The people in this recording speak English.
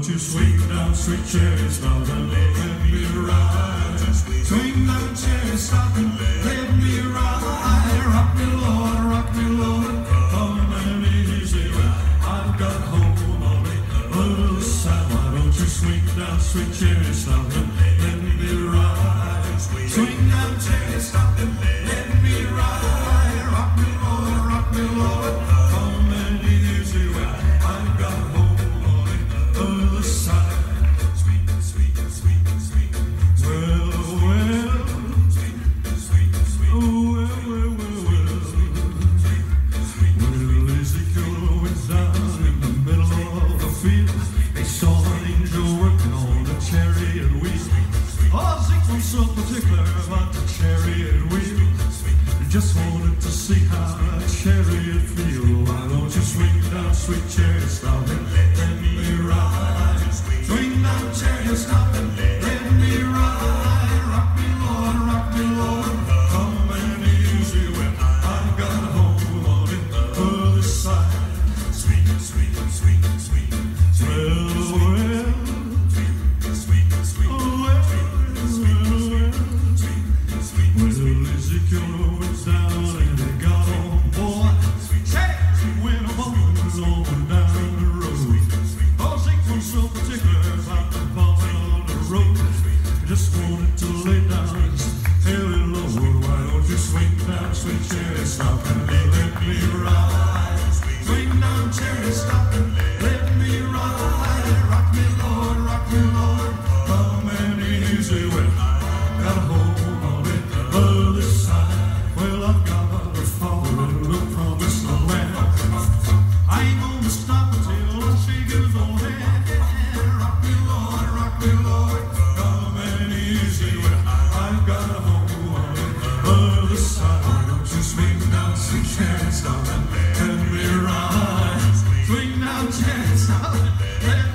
don't you swing down, sweet cherry, stop and let me ride. Swing down, cherry, stop and let me ride. Rock me, Lord, come and easy. I've got home on the other side. Why don't you swing down, sweet cherry, stop and let me ride. Swing down, cherry, stop and let me ride. Rock me, Lord, come and easy. I've got home on the other side. Sweet, sweet, sweet, sweet. Well, sweet, sweet, sweet. Well, Ezekiel went down in the middle of the field. They saw an angel working on the chariot wheel. Oh, Ezekiel was so particular about the chariot wheel. He just wanted to see how a chariot feel. Why don't you swing down, sweet chariot, stop and let me ride. Swing down, chariot, stop and let me ride. Rock me, Lord, come and easy when I've got home on the other side. Sweet, sweet, sweet, sweet. Well, sweet, sweet, sweet. Well, Ezekiel went down and he got on board. He went on down the road. Oh, Ezekiel was so particular about the bumping on the road. Just wanted to lay down his heavy load. Why don't you swing down, sweet cherry, stop and let me ride. Swing down, cherry, stop and let me ride. Rock me, Lord, come and easy when I got home on the other side. Well, I've got a father in the promised land. I ain't gonna stop until I shake his old hand. Rock me, Lord, come and easy when I've got a home on the other side. Why don't you swing down, sweet cherry, stop and let me ride. Swing down, cherry, stop and let me ride.